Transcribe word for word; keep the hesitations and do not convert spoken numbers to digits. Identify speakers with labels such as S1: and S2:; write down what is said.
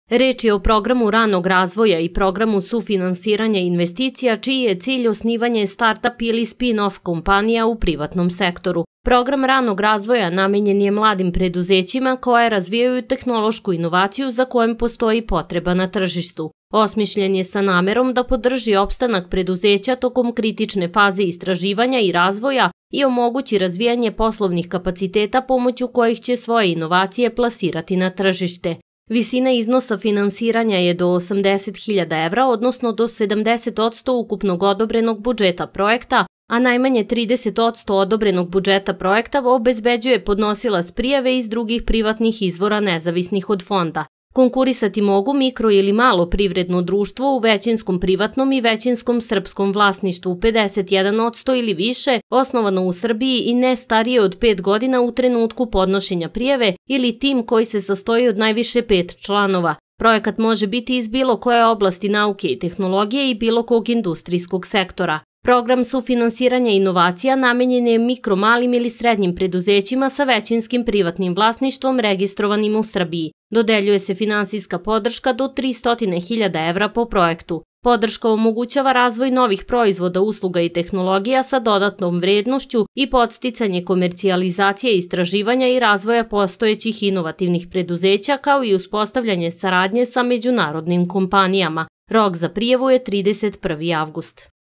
S1: Reč je o programu ranog razvoja i programu sufinansiranja investicija čiji je cilj osnivanje start-up ili spin-off kompanija u privatnom sektoru. Program ranog razvoja namenjen je mladim preduzećima koje razvijaju tehnološku inovaciju za kojom postoji potreba na tržištu. Osmišljen je sa namerom da podrži opstanak preduzeća tokom kritične faze istraživanja i razvoja i omogući razvijanje poslovnih kapaciteta pomoću kojih će svoje inovacije plasirati na tržište. Visina iznosa finansiranja je do osamdeset hiljada evra, odnosno do sedamdeset posto ukupnog odobrenog budžeta projekta, a najmanje trideset posto odobrenog budžeta projekta obezbeđuje podnosilac prijave iz drugih privatnih izvora nezavisnih od fonda. Konkurisati mogu mikro ili malo privredno društvo u većinskom privatnom i većinskom srpskom vlasništvu pedeset jedan posto ili više, osnovano u Srbiji i ne starije od pet godina u trenutku podnošenja prijave ili tim koji se sastoji od najviše pet članova. Projekat može biti iz bilo koje oblasti nauke i tehnologije i bilo kog industrijskog sektora. Program sufinansiranja inovacija namenjen je mikro, malim ili srednjim preduzećima sa većinskim privatnim vlasništvom registrovanim u Srbiji. Dodeljuje se finansijska podrška do tristo hiljada evra po projektu. Podrška omogućava razvoj novih proizvoda, usluga i tehnologija sa dodatnom vrednošću i podsticanje komercijalizacije, istraživanja i razvoja postojećih inovativnih preduzeća kao i uspostavljanje saradnje sa međunarodnim kompanijama. Rok za prijavu je trideset prvi avgust.